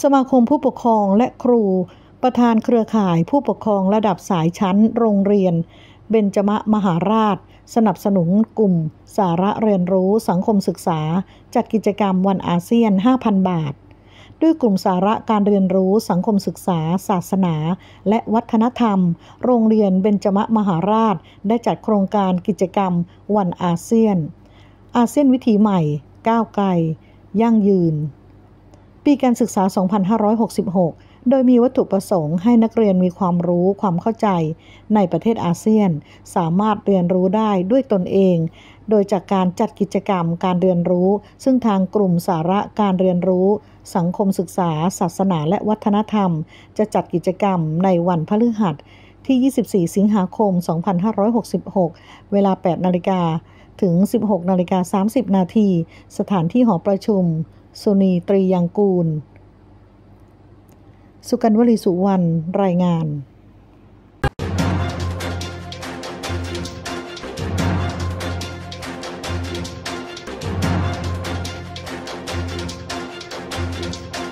สมาคมผู้ปกครองและครูประธานเครือข่ายผู้ปกครองระดับสายชั้นโรงเรียนเบญจมหาราชสนับสนุนกลุ่มสาระเรียนรู้สังคมศึกษาจัดกิจกรรมวันอาเซียน 5,000 บาทด้วยกลุ่มสาระการเรียนรู้สังคมศึกษาศาสนาและวัฒนธรรมโรงเรียนเบญจมหาราชได้จัดโครงการกิจกรรมวันอาเซียนวิถีใหม่ก้าวไกลยั่งยืนปีการศึกษา 2566 โดยมีวัตถุประสงค์ให้นักเรียนมีความรู้ความเข้าใจในประเทศอาเซียนสามารถเรียนรู้ได้ด้วยตนเองโดยจากการจัดกิจกรรมการเรียนรู้ซึ่งทางกลุ่มสาระการเรียนรู้สังคมศึกษาศาสนาและวัฒนธรรมจะจัดกิจกรรมในวันพฤหัสที่ 24 สิงหาคม 2566 เวลา 8 นาฬิกาถึง 16:30 นาทีสถานที่หอประชุมสุนีตรียังกูลสุกัญญ์ วลีสุวรรณรายงาน